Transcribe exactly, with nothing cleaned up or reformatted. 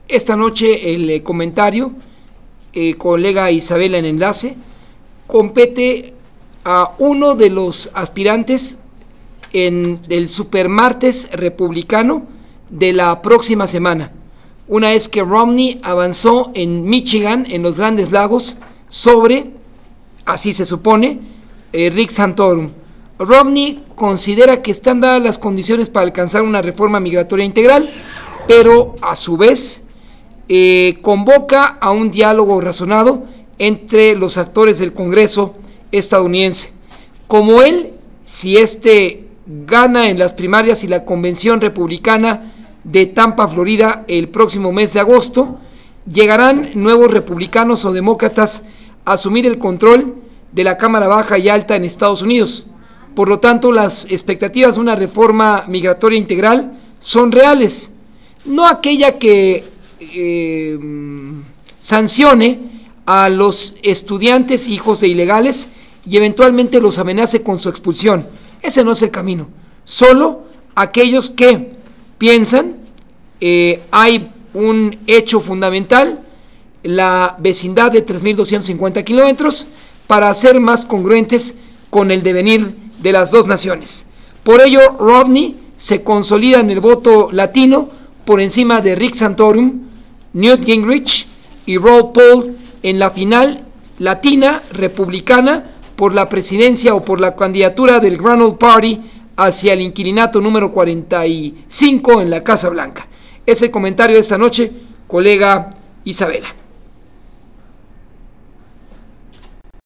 esta noche el eh, comentario, eh, colega Isabela en enlace, compete a uno de los aspirantes en el supermartes republicano de la próxima semana. Una es que Romney avanzó en Michigan, en los Grandes Lagos, sobre, así se supone, eh, Rick Santorum. Romney considera que están dadas las condiciones para alcanzar una reforma migratoria integral, pero a su vez eh, convoca a un diálogo razonado entre los actores del Congreso estadounidense. Como él, si este gana en las primarias y la convención republicana de Tampa, Florida, el próximo mes de agosto, llegarán nuevos republicanos o demócratas a asumir el control de la Cámara Baja y Alta en Estados Unidos. Por lo tanto, las expectativas de una reforma migratoria integral son reales, no aquella que eh, sancione a los estudiantes hijos de ilegales y eventualmente los amenace con su expulsión. Ese no es el camino. Solo aquellos que piensan eh, hay un hecho fundamental, la vecindad de tres mil doscientos cincuenta kilómetros, para ser más congruentes con el devenir de las dos naciones. Por ello, Romney se consolida en el voto latino por encima de Rick Santorum, Newt Gingrich y Ron Paul en la final latina republicana por la presidencia o por la candidatura del Grand Old Party hacia el inquilinato número cuarenta y cinco en la Casa Blanca. Es el comentario de esta noche, colega Isabela.